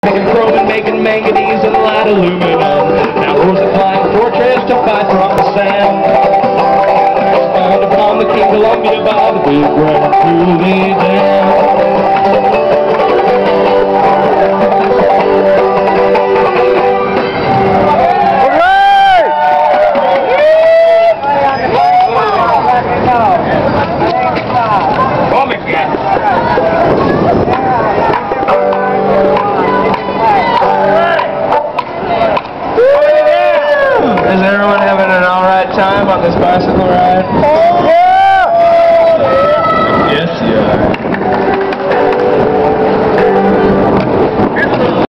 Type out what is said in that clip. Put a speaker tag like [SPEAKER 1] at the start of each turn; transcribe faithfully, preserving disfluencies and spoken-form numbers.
[SPEAKER 1] Making chrome and making manganese and light aluminum. Now rose a flying fortress to fight from the sand. Spawned upon the King Columbia by the big Grand Coulee Dam. Is everyone having an alright time on this bicycle ride?